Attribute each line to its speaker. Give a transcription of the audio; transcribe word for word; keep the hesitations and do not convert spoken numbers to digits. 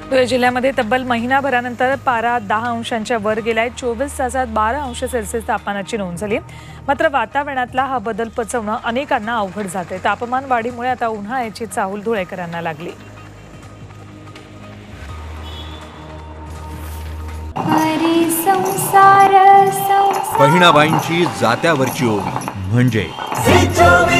Speaker 1: धुळे जिल्ह्यामध्ये तब्बल महिनाभरानंतर पारा दहा अंशांच्या वर गेलाय। चोवीस तासात बारा अंश सेल्सिअस तापमानाची नोंद झाली। मात्र वातावरणातला हा बदल पचवणं अनेकांना अवघड जाते। तापमान वाढीमुळे आता उन्हाळ्याची चाहूल धुळेकरांना लागली।
Speaker 2: बहिणाबाईंची जात्यावरची ओवी म्हणजे